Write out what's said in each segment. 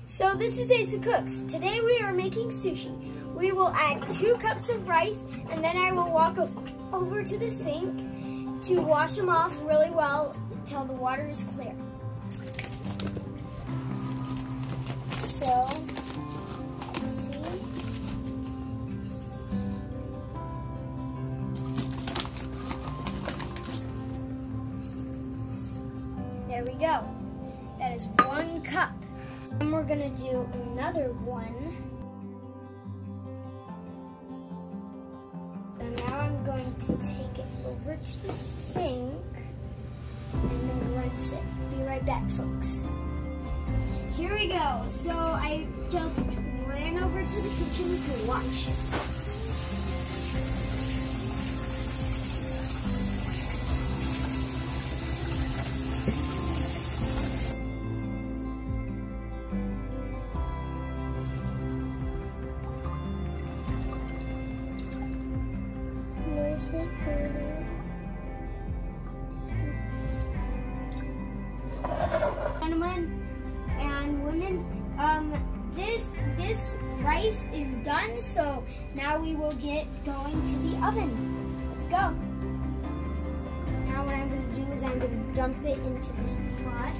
So this is Asa Cooks. Today we are making sushi. We will add 2 cups of rice, and then I will walk over to the sink to wash them off really well until the water is clear. So, let's see. There we go. That is 1 cup. And we're gonna do another one. And now I'm going to take it over to the sink and then rinse it. Be right back, folks. Here we go. So I just ran over to the kitchen to wash it. Gentlemen and women, this rice is done, so now we will get going to the oven. Let's go. Now what I'm going to do is I'm going to dump it into this pot.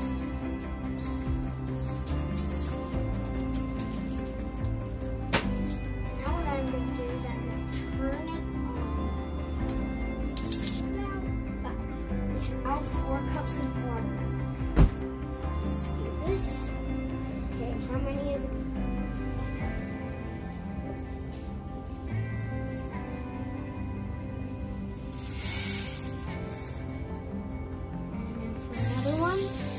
Now what I'm going to do is I'm going to turn it on. Now 4 cups of water. Let's do this. Okay, how many is it? And for another one.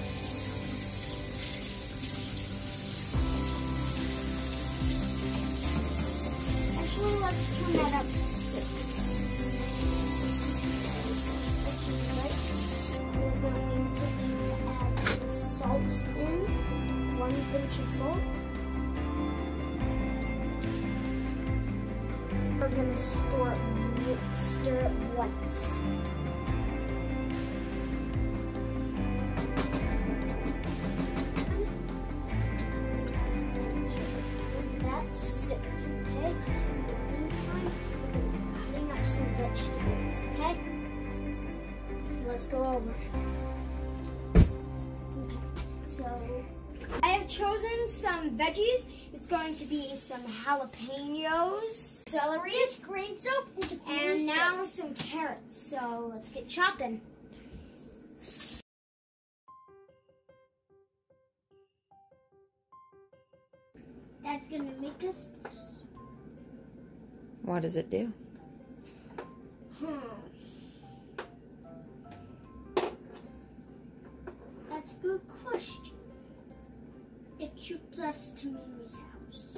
Actually, let's turn that up to 6. We're going to need to add some salt in. 1 pinch of salt. We're going to stir it once. That's it, okay? In the meantime, we're cutting up some vegetables, okay? Let's go over. Okay, so I have chosen some veggies. It's going to be some jalapeños, celery, green soup, and now some carrots. So let's get chopping. That's gonna make us this. What does it do? That's a good question. It shoots us to Mimi's house.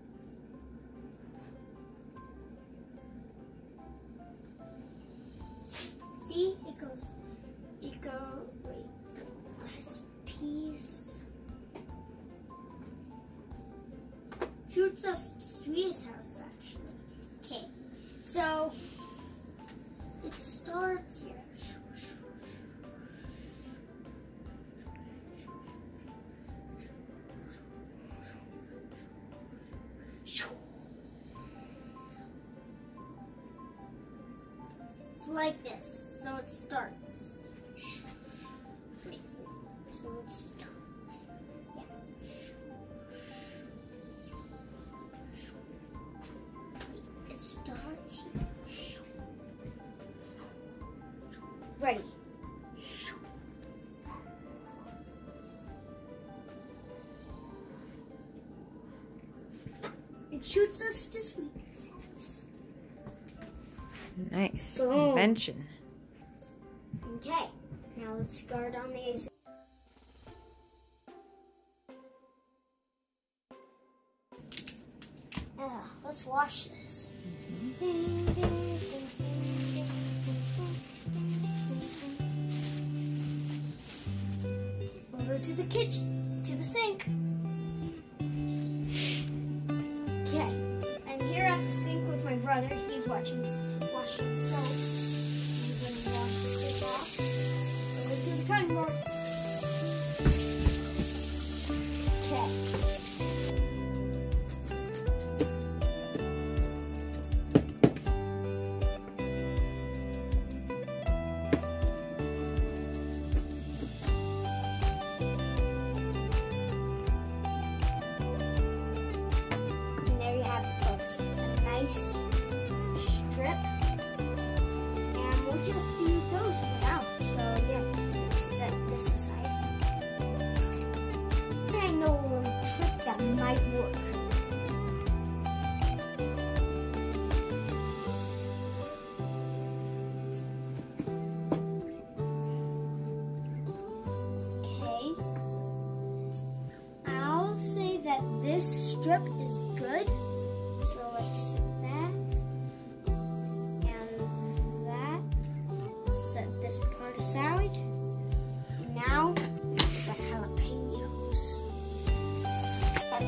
See, it goes, wait, last piece. Shoots us to Sweet's house, actually. Okay, so it starts here. It's like this, so it starts. So it starts. Yeah. It starts here. Ready. It shoots us to Sweet's house. Nice. Boom. Invention. Okay, now let's guard on the Asa. Let's wash this. Over to the kitchen, to the sink. Okay, I'm here at the sink with my brother. He's washing soap. I'm gonna wash this off. Over to the cutting board. Okay. this strip is good. So let's set that and that. Set this part aside. Now the jalapeños. Okay.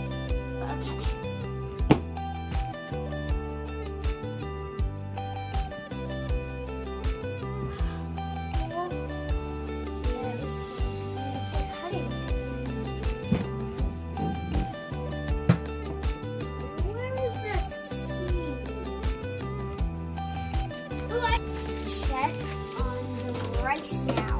Now.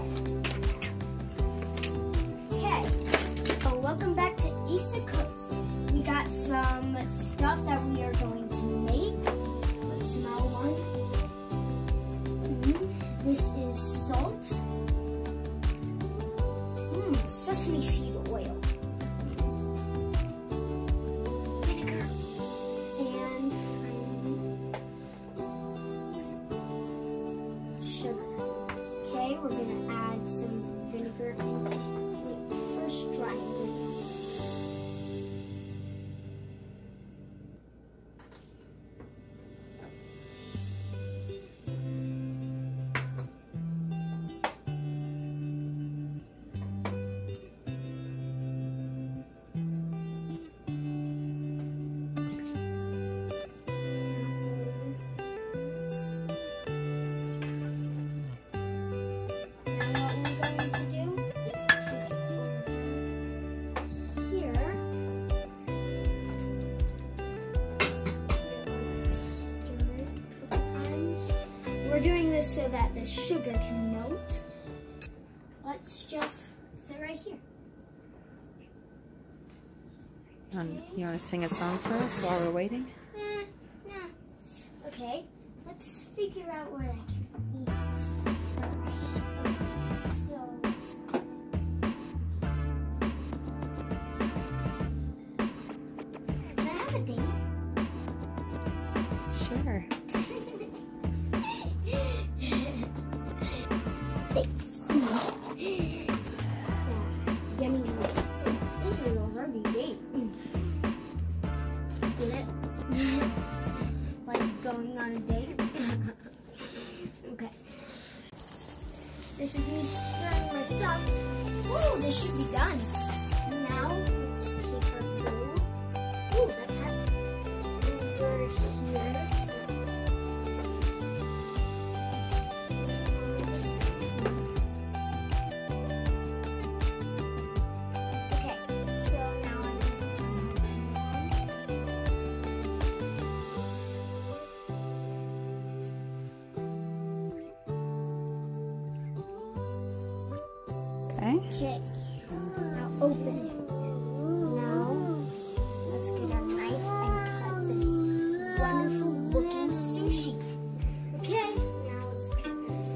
Okay, so welcome back to Easter Cooks. We got some stuff that we are going to make. Let's smell one. This is salt. Sesame seed oil. Vinegar. And sugar. Okay, we're going to add some vinegar into the first dry ingredients. We're doing this so that the sugar can melt. Let's just sit right here. You want to sing a song for us while we're waiting? Nah. Okay, let's figure out what I can eat first. Okay, so can I have a date? Sure. Thanks. Yummy. This is a hearty date. Get it? Like going on a date? Okay. This is me stirring my stuff. Ooh, this should be done. Now, let's take our bowl. Ooh, that's hot. Over here. Okay, now open it. Now, let's get our knife and cut this wonderful looking sushi. Okay, now let's cut this.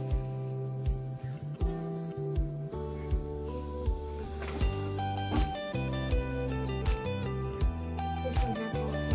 This one has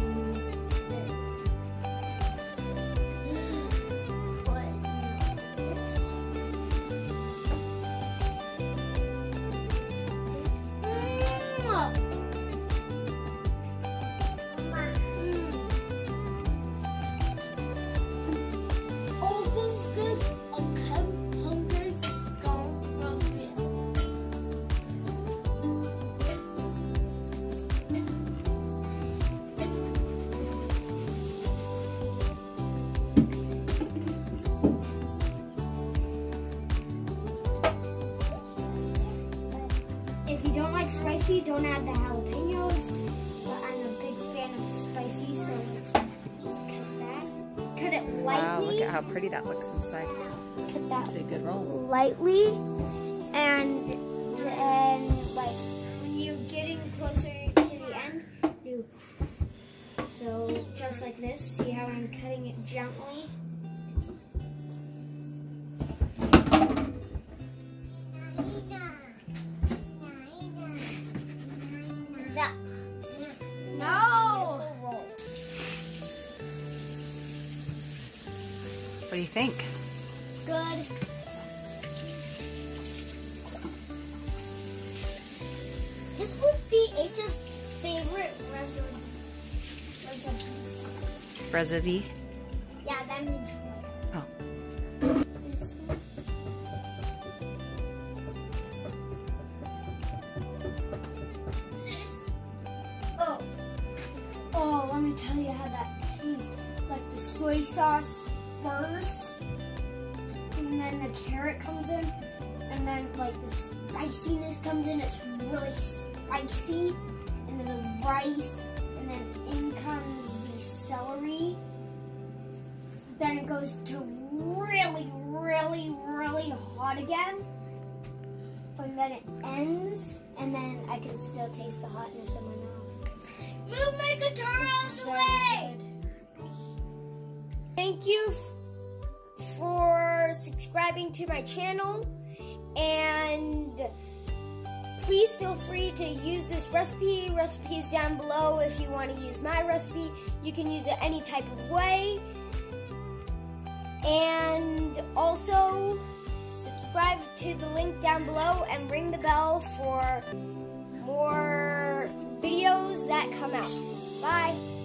spicy, don't add the jalapeños, but I'm a big fan of spicy, so let's just cut that. Cut it lightly. Wow, look at how pretty that looks inside. Cut that Pretty good roll. lightly, and then like when you're getting closer to the end, do so just like this. See how I'm cutting it gently? No! What do you think? Good. This would be Ace's favorite reservee? Yeah, that means Oh. this one. Oh, let me tell you how that tastes. Like the soy sauce first, and then the carrot comes in, and then like the spiciness comes in. It's really spicy, and then the rice, and then in comes the celery. Then it goes to really, really, really hot again, and then it ends, and then I can still taste the hotness in my mouth. Move my guitar out of the way! Thank you for subscribing to my channel, and please feel free to use this recipe. Recipe is down below if you want to use my recipe. You can use it any type of way. And also subscribe to the link down below and ring the bell for more videos that come out. Bye.